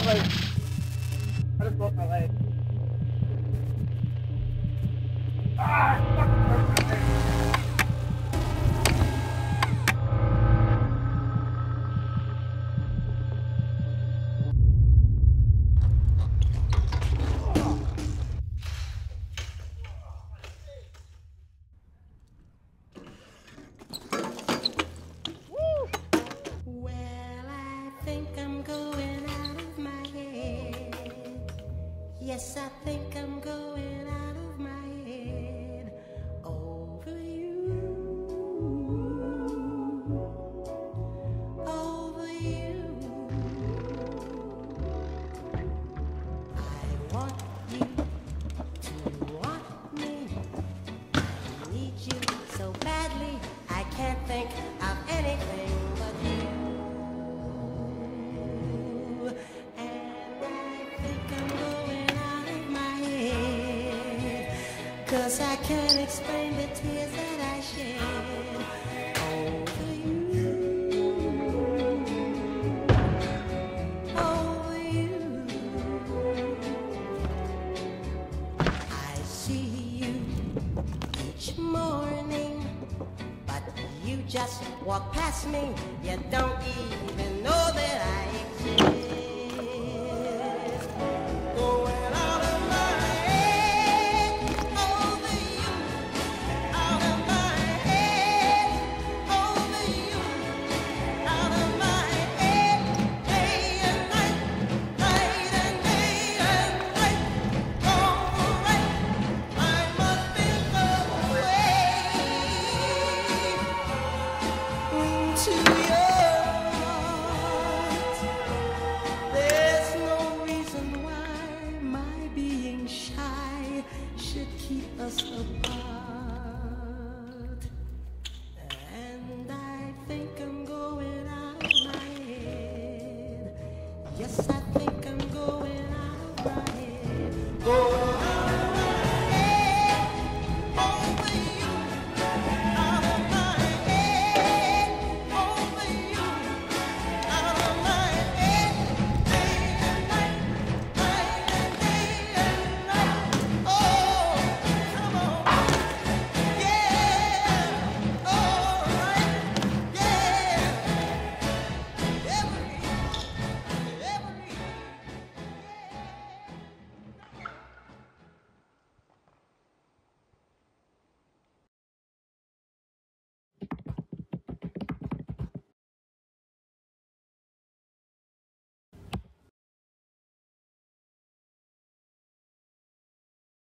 I just broke my leg. Yes, I think I'm going out of my head over you, over you. I want you to want me. I need you so badly, I can't think of anything but you. And I think I'm going out of my head, 'cause I can't explain the tears that I shed over you, over you. I see you each morning, but you just walk past me. You don't even know that I exist.